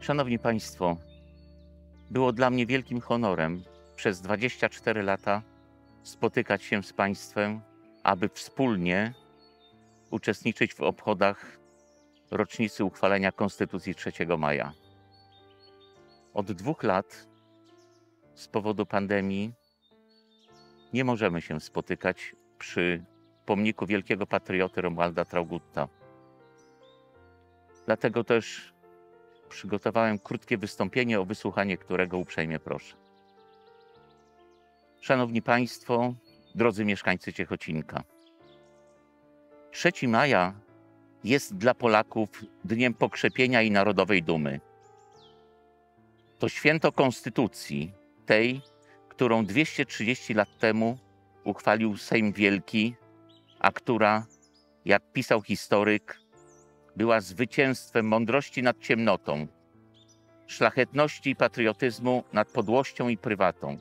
Szanowni Państwo, było dla mnie wielkim honorem przez 24 lata spotykać się z Państwem, aby wspólnie uczestniczyć w obchodach rocznicy uchwalenia Konstytucji 3 maja. Od 2 lat z powodu pandemii nie możemy się spotykać przy pomniku wielkiego patrioty Romualda Traugutta. Dlatego też przygotowałem krótkie wystąpienie, o wysłuchanie którego uprzejmie proszę. Szanowni Państwo, drodzy mieszkańcy Ciechocinka. 3 maja jest dla Polaków dniem pokrzepienia i narodowej dumy. To święto Konstytucji, tej, którą 230 lat temu uchwalił Sejm Wielki, a która, jak pisał historyk, była zwycięstwem mądrości nad ciemnotą, szlachetności i patriotyzmu nad podłością i prywatą.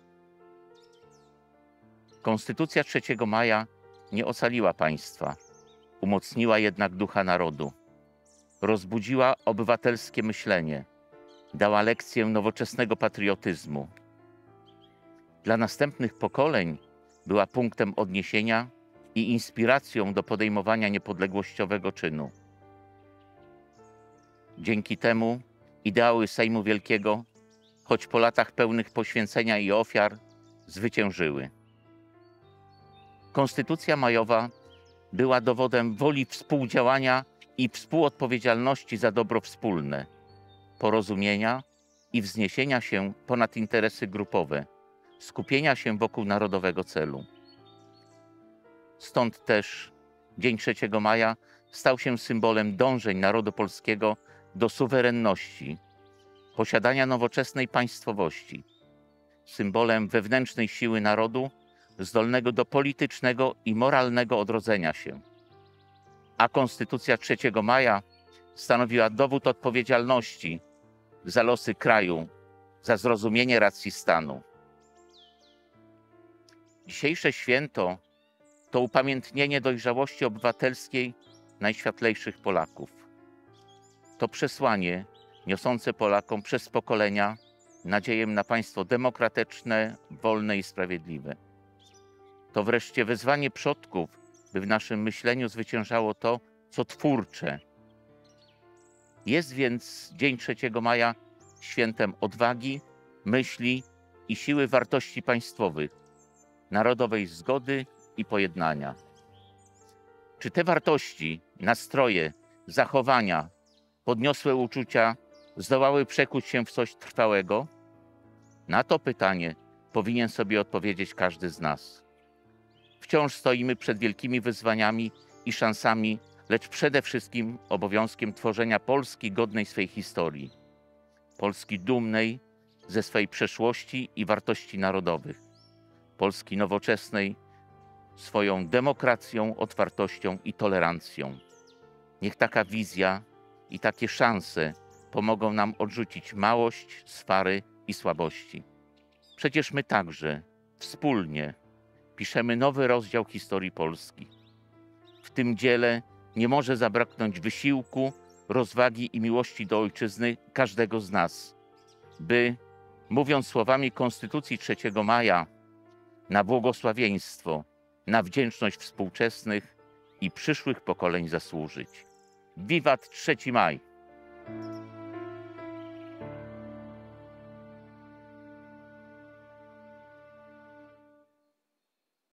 Konstytucja 3 maja nie ocaliła państwa, umocniła jednak ducha narodu, rozbudziła obywatelskie myślenie, dała lekcję nowoczesnego patriotyzmu. Dla następnych pokoleń była punktem odniesienia i inspiracją do podejmowania niepodległościowego czynu. Dzięki temu ideały Sejmu Wielkiego, choć po latach pełnych poświęcenia i ofiar, zwyciężyły. Konstytucja majowa była dowodem woli współdziałania i współodpowiedzialności za dobro wspólne, porozumienia i wzniesienia się ponad interesy grupowe, skupienia się wokół narodowego celu. Stąd też dzień 3 maja stał się symbolem dążeń narodu polskiego do suwerenności, posiadania nowoczesnej państwowości, symbolem wewnętrznej siły narodu zdolnego do politycznego i moralnego odrodzenia się. A Konstytucja 3 maja stanowiła dowód odpowiedzialności za losy kraju, za zrozumienie racji stanu. Dzisiejsze święto to upamiętnienie dojrzałości obywatelskiej najświatlejszych Polaków. To przesłanie niosące Polakom przez pokolenia nadzieję na państwo demokratyczne, wolne i sprawiedliwe. To wreszcie wezwanie przodków, by w naszym myśleniu zwyciężało to, co twórcze. Jest więc dzień 3 maja świętem odwagi, myśli i siły wartości państwowych, narodowej zgody i pojednania. Czy te wartości, nastroje, zachowania, podniosłe uczucia zdołały przekuć się w coś trwałego? Na to pytanie powinien sobie odpowiedzieć każdy z nas. Wciąż stoimy przed wielkimi wyzwaniami i szansami, lecz przede wszystkim obowiązkiem tworzenia Polski godnej swej historii. Polski dumnej ze swej przeszłości i wartości narodowych. Polski nowoczesnej swoją demokracją, otwartością i tolerancją. Niech taka wizja i takie szanse pomogą nam odrzucić małość, swary i słabości. Przecież my także, wspólnie, piszemy nowy rozdział historii Polski. W tym dziele nie może zabraknąć wysiłku, rozwagi i miłości do ojczyzny każdego z nas, by, mówiąc słowami Konstytucji 3 maja, na błogosławieństwo, na wdzięczność współczesnych i przyszłych pokoleń zasłużyć. Wiwat 3 maj!